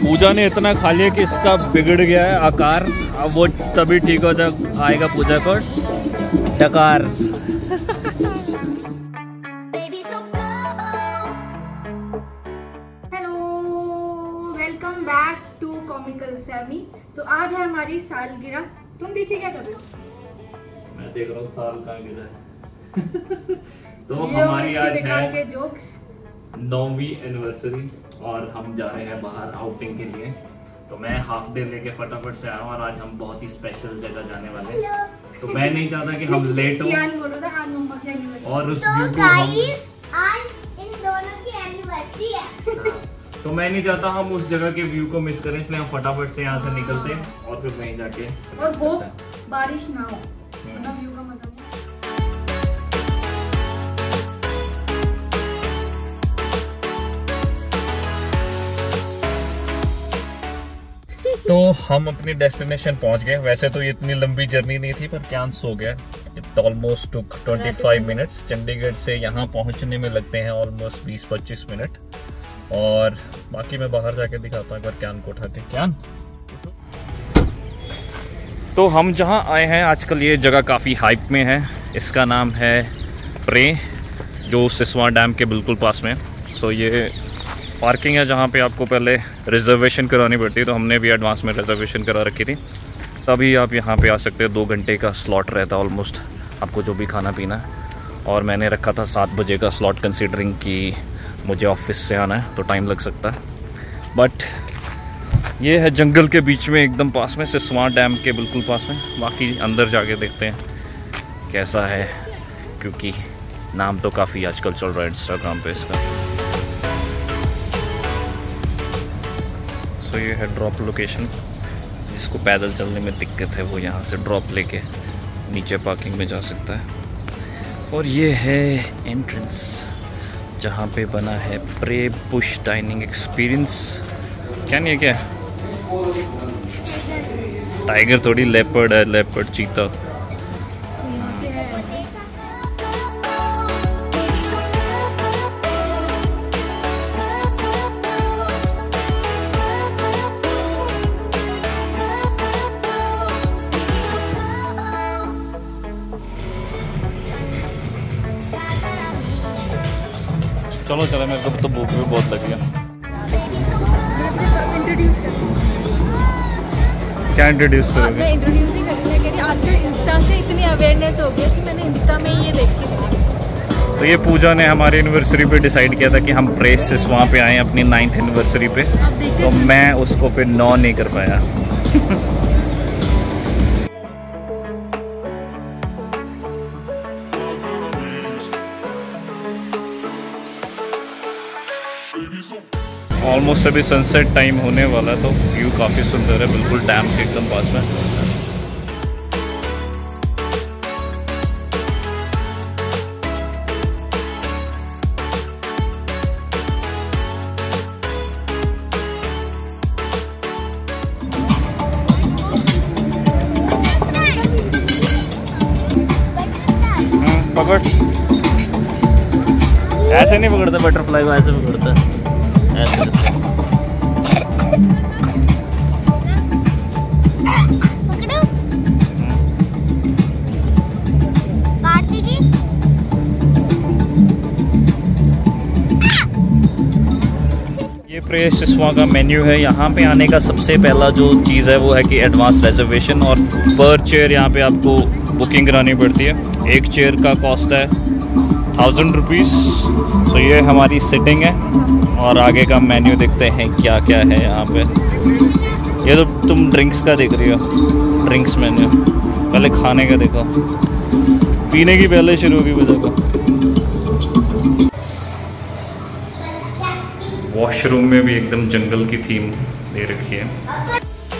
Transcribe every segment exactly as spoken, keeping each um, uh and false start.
पूजा ने इतना खा लिया कि इसका बिगड़ गया है आकार। अब वो तभी ठीक हो जब आएगा पूजा को डकार। Welcome back to comical Sammy. तो आज है हमारी सालगिरह। तुम पीछे क्या कर रहे हो? मैं देख रहा हूँ साल कहाँ गिरा है। तो हमारी आज है नौवीं एनिवर्सरी और हम जा रहे हैं बाहर आउटिंग के लिए। तो मैं हाफ डे लेके फटाफट से आया हूँ और आज हम बहुत ही स्पेशल जगह जाने वाले हैं। तो मैं नहीं चाहता कि हम लेट हो और उस व्यू को हम आज इन दोनों की एनिवर्सरी है। तो मैं नहीं चाहता हम उस जगह के व्यू को मिस करें, इसलिए हम फटाफट से यहाँ से निकलते हैं और फिर वहीं जाके और वो बारिश ना हो, वरना व्यू का मजा नहीं। तो हम अपनी डेस्टिनेशन पहुंच गए। वैसे तो ये इतनी लंबी जर्नी नहीं थी, पर क्या सो गया। इट ऑलमोस्ट टुक पच्चीस मिनट्स। चंडीगढ़ से यहाँ पहुंचने में लगते हैं ऑलमोस्ट बीस पच्चीस मिनट। और बाकी मैं बाहर जाके दिखाता हूँ एक बार क्यान को उठा के। क्यान, तो हम जहाँ आए हैं आजकल ये जगह काफ़ी हाइप में है। इसका नाम है प्रे, जो सिसवा डैम के बिल्कुल पास में। सो ये पार्किंग है जहाँ पे आपको पहले रिजर्वेशन करानी पड़ती है। तो हमने भी एडवांस में रिजर्वेशन करा रखी थी, तभी आप यहाँ पे आ सकते हैं। दो घंटे का स्लॉट रहता है ऑलमोस्ट, आपको जो भी खाना पीना है। और मैंने रखा था सात बजे का स्लॉट, कंसीडरिंग कि मुझे ऑफिस से आना है तो टाइम लग सकता है। बट ये है जंगल के बीच में एकदम पास में, सिसवा डैम के बिल्कुल पास में। बाकी अंदर जाके देखते हैं कैसा है, क्योंकि नाम तो काफ़ी आजकल चल रहा है इंस्टाग्राम पे इसका। सो ये है ड्रॉप लोकेशन। जिसको पैदल चलने में दिक्कत है वो यहाँ से ड्रॉप लेके नीचे पार्किंग में जा सकता है। और ये है एंट्रेंस जहाँ पे बना है प्रे बुश डाइनिंग एक्सपीरियंस। क्या नहीं है, क्या है? टाइगर थोड़ी, लेपर्ड है, लेपर्ड चीता। चलो चलो, मेरे को तो भूख भी बहुत लगी है। क्या इंट्रोड्यूस करोगे? मैं इंट्रोड्यूस नहीं करूँगी, मैं कह रही आजकल इंस्टा से इतनी अवेयरनेस हो गई है कि मैंने इंस्टा में ये देखी। तो ये पूजा ने हमारी एनिवर्सरी पे डिसाइड किया था कि हम प्रेस से वहाँ पे आए अपनी नाइन्थ एनिवर्सरी पे। तो मैं उसको फिर नौ नहीं कर पाया। ऑलमोस्ट अभी सनसेट टाइम होने वाला है, तो व्यू काफ़ी सुंदर है, बिल्कुल डैम के एकदम पास में। पकड़, ऐसे नहीं पकड़ते बटरफ्लाई को, ऐसे पकड़ता है, ऐसे करते हैं। ये प्रे सिसवा का मेन्यू है। यहाँ पे आने का सबसे पहला जो चीज़ है वो है कि एडवांस रिजर्वेशन, और पर चेयर यहाँ पे आपको बुकिंग करानी पड़ती है। एक चेयर का कॉस्ट है थाउजेंड रुपीज़। सो ये हमारी सिटिंग है और आगे का मेन्यू देखते हैं क्या क्या है यहाँ पे। ये तो तुम ड्रिंक्स का देख रही हो, ड्रिंक्स मेन्यू। पहले खाने का देखो, पीने की पहले शुरू होगी वजह को। वॉशरूम में भी एकदम जंगल की थीम दे रखी है।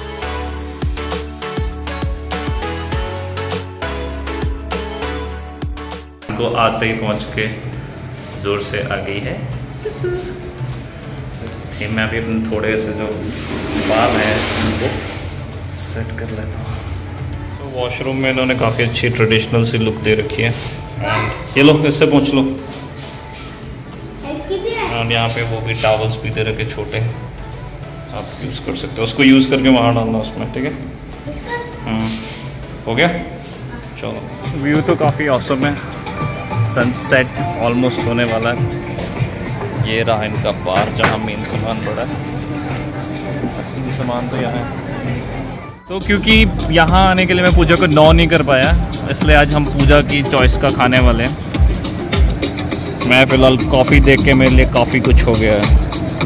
तो आते ही पहुंच के जोर से आ गई है सुसु। मैं अभी अपने थोड़े से जो बाल हैं उनको सेट कर लेता हूँ। तो वॉशरूम में इन्होंने काफ़ी अच्छी ट्रेडिशनल सी लुक दे रखी है। ये लो, इससे पहुँच लो। और यहाँ पे वो भी टॉवल्स भी दे रखे छोटे, आप यूज़ कर सकते हो, उसको यूज़ करके वहाँ डालना उसमें, ठीक है। हम्म, हो गया। चलो, व्यू तो काफ़ी औसम है, सनसेट ऑलमोस्ट होने वाला है। ये रहा इनका बार जहाँ मेन सामान पड़ा है, असली सामान तो यहाँ है। तो क्योंकि यहाँ आने के लिए मैं पूजा को नो नहीं कर पाया, इसलिए आज हम पूजा की चॉइस का खाने वाले हैं। मैं फ़िलहाल कॉफ़ी देख के मेरे लिए काफ़ी कुछ हो गया है।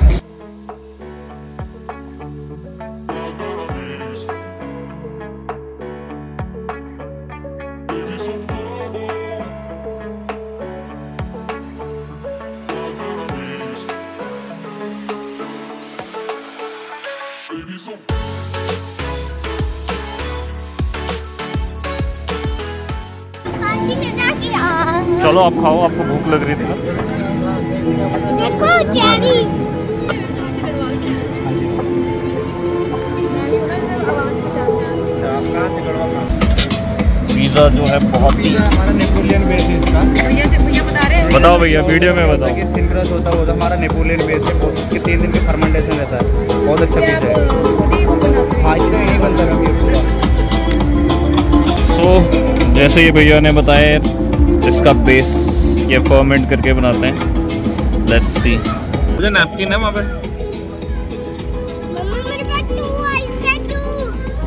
चलो आप खाओ, आपको भूख लग रही थी ना। देखो चेरी। पिज़्ज़ा जो है बहुत ही हमारा नेपोलियन बेस है इसका। भैया से भैया बता रहे हैं। बताओ भैया, वीडियो में बताओ। कि थिन क्रस्ट होता है वो तो हमारा नेपोलियन बेस है, बहुत इसके तीन दिन के फर्मेंटेशन रहता है, बहुत अच्छा क्या पिज़्ज़ा आप है। खुद ही वो बनाते हैं? हाँ, इसका यही बनता है ये पूरा। सो जैसे ये भैया ने बताया, इसका बेस ये फर्मेंट करके बनाते हैं। Let's see. मुझे नैपकिन है वहाँ पे। मम्मा मेरे पास टू आइस है, टू।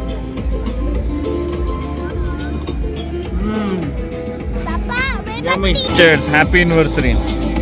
पापा मेरे पास यम्मी। तीन। Cheers, happy anniversary.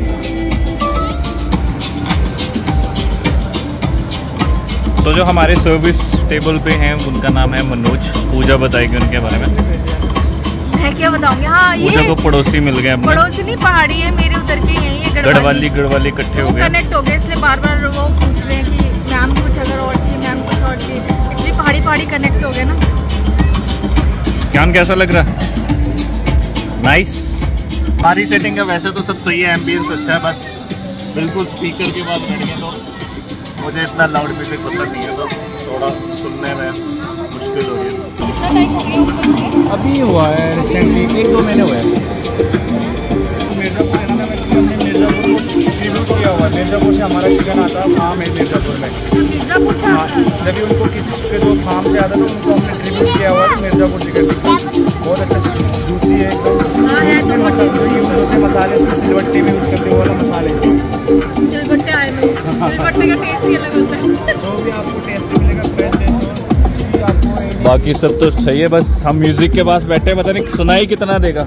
तो जो हमारे सर्विस टेबल पे हैं उनका नाम है मनोज। पूजा बताएगी उनके बारे में। मैं क्या बताऊंगी। हाँ, पूजा ये को पड़ोसी मिल गए अपने, पड़ोसी नहीं, पहाड़ी है मेरे उधर के, यही है गढ़वाली गढ़वाली इकट्ठे हो गए। कनेक्ट हो गए, इसलिए बार बार वो पूछ रहे हैं कि मैम कुछ अगर और चाहिए, मैम कुछ और चाहिए, इसलिए पहाड़ी पहाड़ी कनेक्ट हो गए ना। ज्ञान कैसा लग रहा है? नाइस। सारी सेटिंग है, वैसे तो सब सही है, एम्बियंस अच्छा है, बस बिल्कुल स्पीकर के बाद बैठ गए तो मुझे इतना लाउड म्यूजिक पसंद नहीं है, तो थोड़ा सुनने में मुश्किल हो रही है। कितना टाइम हो गया? अभी हुआ है रिसेंटली, एक दो महीने हुए हैं। मिर्ज़ापुर है ना, मैं हमने मिर्ज़ापुर को रिव्यू किया हुआ है। मिर्ज़ापुर से हमारा चिकन आता है फार्म है मिर्ज़ापुर में। मिर्जापुर से हाँ, आता है। जब भी उनको किसी के जो फार्म से आता है तो उनको हमने रिव्यू किया हुआ है। मिर्ज़ापुर चिकन बहुत अच्छा जूसी है एकदम। हाँ, है इसमें तो मसाले जो यूज़ होते हैं, मसाले उसमें सिलवट्टे में यूज़ करते हैं, वो वाला मसाले सिलबट्टे आए में, सिलबट्टे का टेस्ट ही अलग होता है। जो भी आपको टेस्ट मिलेगा, फ्रेश टेस्ट होगा आपको। बाकी सब तो सही है, बस हम म्यूजिक के पास बैठे, पता नहीं सुनाई कितना देगा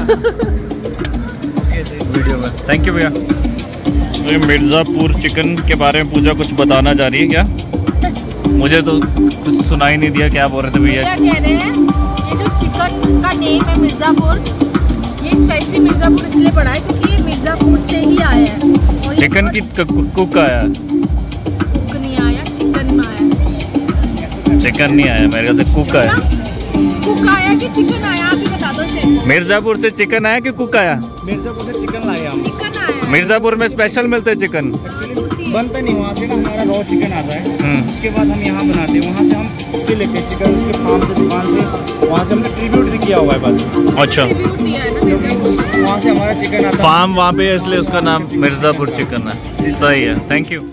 वीडियो में। थैंक यू भैया। तो ये मिर्ज़ापुर चिकन के बारे में पूजा कुछ बताना चाह रही है क्या? मुझे तो कुछ सुनाई नहीं दिया, क्या बोल रहे थे भैया? क्या कह रहे हैं, ये जो चिकन का नेम है मिर्ज़ापुर, ये स्पेशली मिर्ज़ापुर इसलिए पड़ा है क्योंकि ये मिर्ज़ापुर से ही आया है। और ये चिकन की कुक आया, कुक नहीं आया, चिकन में आया। चिकन नहीं आया, मेरे ख्याल से कुक आया। कुक आया कि चिकन आया, आप ही बता दो इसे। मिर्ज़ापुर से चिकन आया कि कुक आया? मिर्ज़ापुर से चिकन लाए हम। चिकन आया। मिर्ज़ापुर में स्पेशल मिलते हैं चिकन। हाँ, दूसरी है। बनता नहीं, वहाँ से ना हमारा रॉ चिकन आता है, हम्म। उसके बाद हम यहाँ बनाते हैं, वहाँ से हम इससे लेते हैं चिकन, उसके फार्म से, दुकान से, वहाँ से हमने ट्रिब्यूट भी किया हुआ है बस। अच्छा, रिव्यू दिया है ना क्योंकि मिर्ज़ापुर। वहाँ से हमारा चिकन आता है। फार्म वहाँ पे है इसलिए उसका नाम मिर्ज़ापुर चिकन है। सही है, थैंक यू।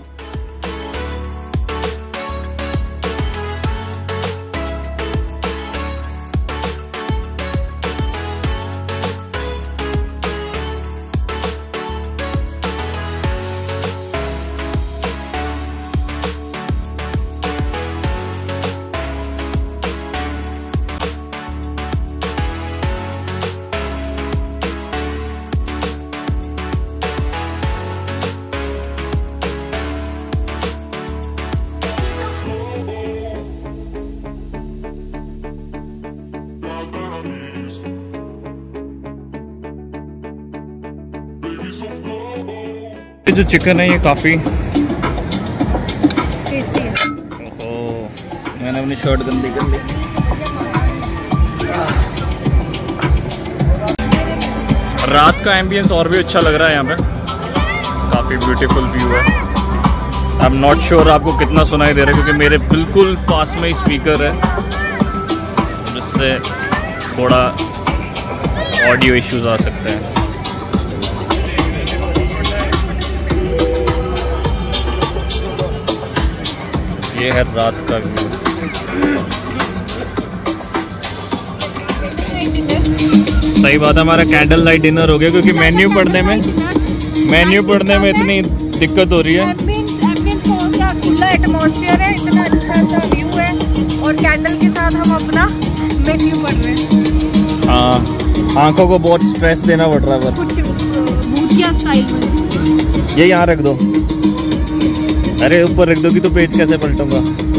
ये जो चिकन है ये काफ़ी, टेस्टी है। ओहो, मैंने अपनी शर्ट गंदी कर ली। रात का एम्बियंस और भी अच्छा लग रहा है यहाँ पे, काफ़ी ब्यूटीफुल व्यू है। आई एम नॉट श्योर आपको कितना सुनाई दे रहा है क्योंकि मेरे बिल्कुल पास में ही स्पीकर है, जिससे थोड़ा ऑडियो इश्यूज आ सकते हैं। ये है रात का व्यू। सही बात है, हमारा कैंडल लाइट डिनर हो गया क्योंकि मेन्यू पढ़ने में मेन्यू पढ़ने में इतनी दिक्कत हो रही है। खुला एटमॉस्फेयर है, इतना अच्छा सा व्यू है और कैंडल के साथ हम अपना मेन्यू पढ़ रहे हैं। हाँ, आंखों को बहुत स्ट्रेस देना पड़ रहा है पर कुछ भूतिया स्टाइल में। ये यहाँ रख दो। अरे ऊपर रख दोगी तो पेज कैसे पलटूंगा।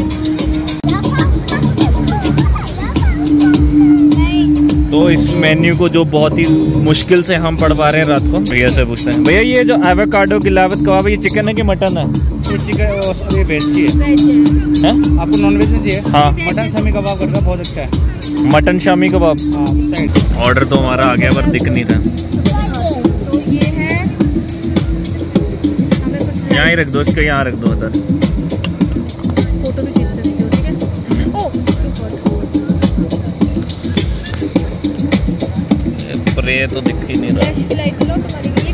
तो इस मेन्यू को जो बहुत ही मुश्किल से हम पढ़ पा रहे हैं रात को, भैया से पूछते हैं, भैया ये जो एवोकाडो की लावत कबाब, ये चिकन है कि मटन है? ये चिकन और ये वेज की है। हैं? आपको नॉन वेज में चाहिए? हाँ, मटन शामी कबाब कर रहा बहुत अच्छा है। मटन शामी कबाब। हाँ, साइड ऑर्डर तो हमारा आ गया पर दिख नहीं रहा। तो ये है, हमें कुछ यहाँ ही रख दो, इसको यहाँ रख दो उधर। फोटो भी खींच सकते हो, ठीक है? ओह, पर ये तो दिख ही नहीं रहा। फ्लैश लाइट लो तुम्हारी लिए।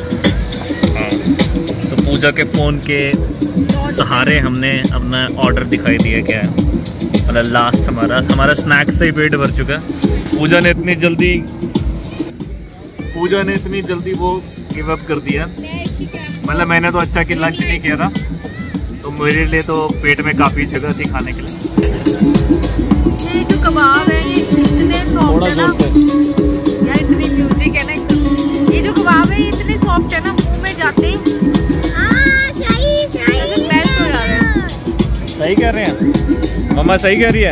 हाँ, तो पूजा के फ़ोन के सहारे हमने अपना ऑर्डर दिखाई दिया क्या है। मतलब लास्ट हमारा हमारा स्नैक्स से ही पेट भर चुका है। पूजा ने इतनी जल्दी पूजा ने इतनी जल्दी वो गिव अप कर दिया। मतलब मैंने तो अच्छा कि लंच नहीं किया था, तो मेरे लिए तो पेट में काफ़ी जगह थी खाने के लिए। ये जो कबाब है ये इतने सॉफ्ट है ना यार, इतनी म्यूजिक है ना। ये जो कबाब है ये इतने सॉफ्ट है ना, मुंह में जाते ही मेल्ट हो जा रहे हैं। सही कह रहे हैं मम्मा, सही कह रही है।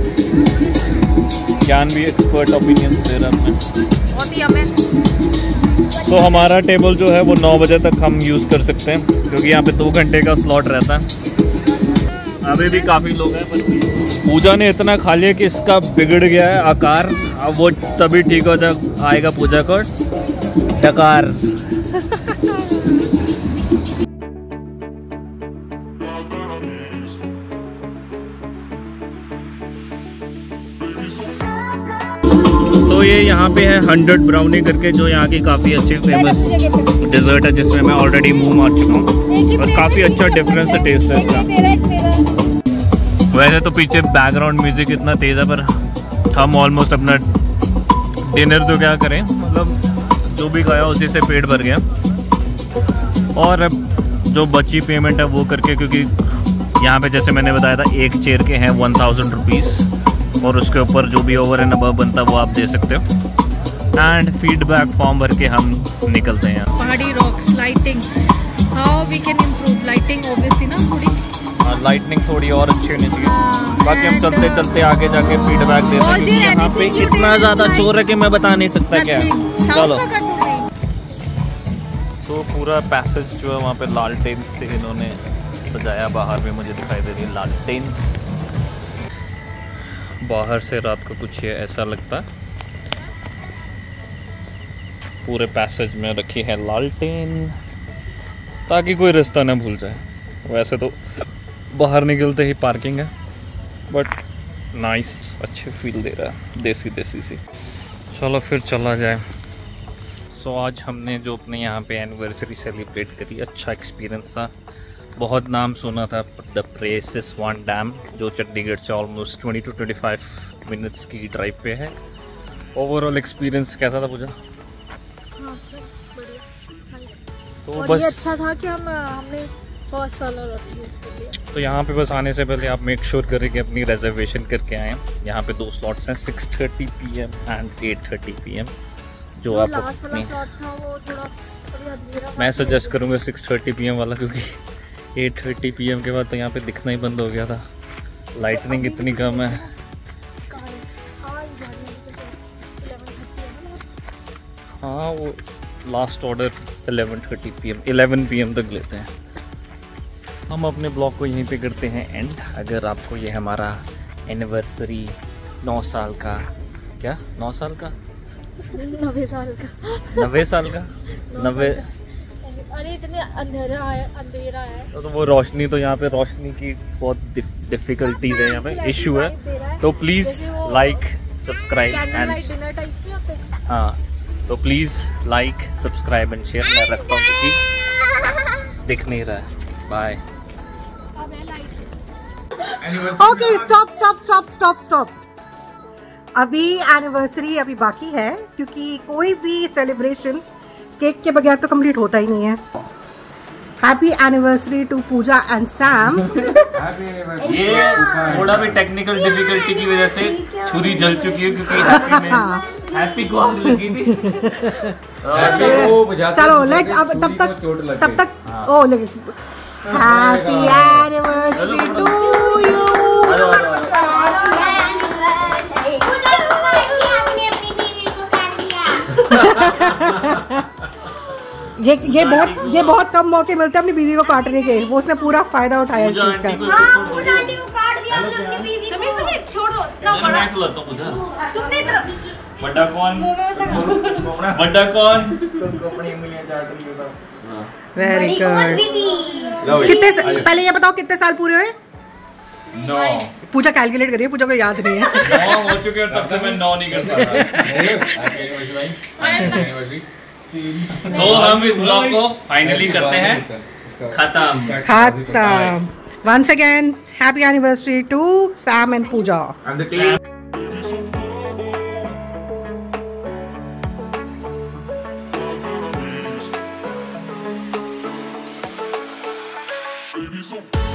ज्ञान भी एक्सपर्ट ओपिनियंस दे रहा है। बहुत ही हमें तो हमारा टेबल जो है वो नौ बजे तक हम यूज़ कर सकते हैं क्योंकि यहाँ पे दो घंटे का स्लॉट रहता है। अभी भी काफ़ी लोग हैं पर पूजा ने इतना खा लिया कि इसका बिगड़ गया है आकार। अब वो तभी ठीक हो जब आएगा पूजा को डकार। तो ये यहाँ पे है हंड्रेड ब्राउनी करके, जो यहाँ की काफ़ी अच्छी फेमस डेजर्ट है जिसमें मैं ऑलरेडी मुंह मार चुका हूँ और काफ़ी अच्छा डिफरेंस है टेस्ट है इसका। वैसे तो पीछे बैकग्राउंड म्यूजिक इतना तेज़ है पर हम ऑलमोस्ट अपना डिनर तो क्या करें, मतलब जो भी खाया उसी से पेट भर गया। और अब जो बची पेमेंट है वो करके, क्योंकि यहाँ पे जैसे मैंने बताया था एक चेयर के हैं वन थाउजेंड रुपीज़ और उसके ऊपर जो भी ओवर एंड अबव बनता है वो आप दे सकते हो। एंड फीडबैक फॉर्म भर के हम निकलते हैं। Pahadi Rocks, lighting, how we can improve lighting obviously ना थोड़ी। लाइटनिंग थोड़ी और अच्छी होनी चाहिए। बाकी हम चलते चलते आगे जाके फीडबैक देते हैं क्योंकि यहाँ पे इतना ज़्यादा शोर है कि मैं बता नहीं सकता क्या। चलो, तो पूरा पैसेज जो है वहाँ पे लालटेन से इन्होंने सजाया। बाहर भी मुझे दिखाई दे रही है लालटेन। बाहर से रात को कुछ ये ऐसा लगता है। पूरे पैसेज में रखी है लालटेन ताकि कोई रास्ता ना भूल जाए। वैसे तो बाहर निकलते ही पार्किंग है बट नाइस, अच्छे फील दे रहा है, देसी देसी सी। चलो फिर चला जाए। सो आज हमने जो अपने यहाँ पे एनिवर्सरी सेलिब्रेट करी, अच्छा एक्सपीरियंस था। बहुत नाम सुना था द प्रे सिस्वान डैम, जो चंडीगढ़ से almost twenty two twenty five minutes की ड्राइव पे है। ओवरऑल एक्सपीरियंस कैसा था पूजा? हाँ, अच्छा, बढ़िया, नाइस। तो और बस ये अच्छा था कि हम हमने फर्स्ट वाला यूज़ कर लिया। तो यहाँ पे बस आने से पहले आप मेक श्योर करें कि अपनी रिजर्वेशन करके आएँ। यहाँ पे दो स्लॉट्स हैं, six thirty P M and eight thirty P M. जो आप लास्ट वाला अपनी स्लॉट था वो थोड़ा अभी अंधेरा मैं सजेस्ट करूँगा सिक्स थर्टी पी एम वाला, क्योंकि एट थर्टी पी एम के बाद तो यहाँ पे दिखना ही बंद हो गया था। लाइटनिंग इतनी कम है। हाँ, वो last order eleven thirty P M eleven P M तक लेते हैं। हम अपने ब्लॉग को यहीं पे करते हैं एंड। अगर आपको ये हमारा एनिवर्सरी नौ साल का क्या नौ साल का नब्बे साल का नब्बे साल का नब्बे अरे इतने अंधेरा है अंधेरा है तो, तो वो रोशनी, तो यहाँ पे रोशनी की बहुत डिफ़िकल्टीज है, यहाँ पे इशू है। तो प्लीज़ लाइक सब्सक्राइब एंड हाँ तो please like subscribe and share. मैं रखता हूँ क्योंकि दिख नहीं रहा है। Bye. Okay stop stop stop stop stop. अभी एनिवर्सरी अभी बाकी है, क्योंकि कोई भी सेलिब्रेशन केक के बगैर तो कंप्लीट होता ही नहीं है। Happy anniversary to Pooja and Sam. ये थोड़ा भी टेक्निकल डिफिकल्टी की वजह से छुरी जल चुकी है, क्योंकि हैप्पी में हैप्पी को आग लगी थी। चलो लेट्स अब तब तक तब तक ओ लगे हैप्पी एनिवर्सरी टू यू। ये ये बहुत ये बहुत कम मौके मिलते हैं अपनी बीवी को काटने के, वो उसने पूरा फायदा उठाया इस चीज का। बड़ा कौन बड़ा कौन वेरी गुड। कितने पहले ये बताओ कितने साल पूरे हुए? नौ। पूजा कैलकुलेट करिए, पूजा को याद नहीं है। नौ हो चुके हैं, तब से मैं नौ नहीं करता तो हम इस ब्लॉग को फाइनली करते हैं खत्म खत्म। Once again happy anniversary to Sam and Pooja. Ladies,